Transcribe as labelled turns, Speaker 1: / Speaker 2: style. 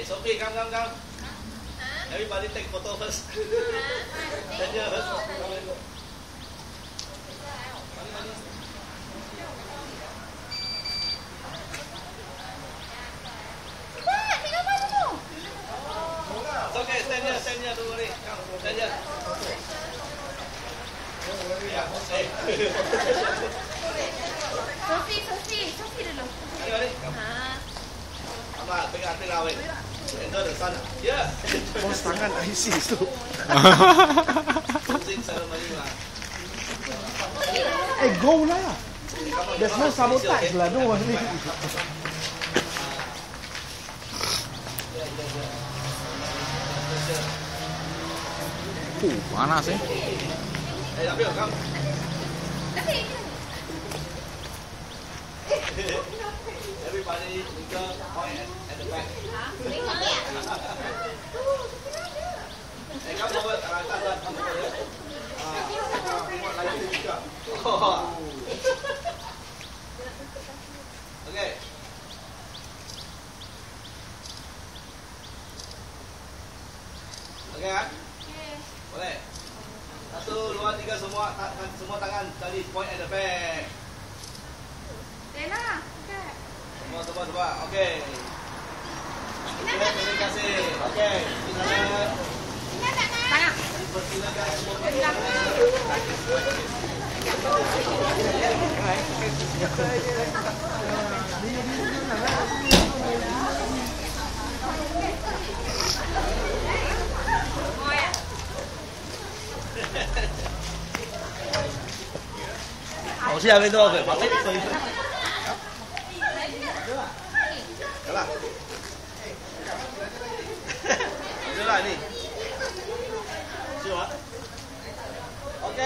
Speaker 1: Sophie, come. Everybody take photo first. Then you first. It's okay, stand here, don't worry. Come, stand here. Yeah, hey.
Speaker 2: Sophie dulu.
Speaker 1: Ready? Come. Abang, pegang awet. Enjoy the sun. Yeah.
Speaker 3: Bos tangan ISIS tu.
Speaker 1: Closing ceremony lah.
Speaker 3: Go lah. There's no sabotage lah, don't worry.
Speaker 4: Panas eh.
Speaker 1: Hey, Nabil, come. Everybody, finger point at the back. Hey, come forward. Come over here. Like this juga. Okay. Okay kan? Boleh. 1, 2, 3 semua tangan tadi point at the back. Semua. Okay. Terima kasih. Okay. Silakan. Silakan semua. Hậu xe bên tôi phải bắt hết tôi. Đó là. Đưa lại đi. Chưa. Ok.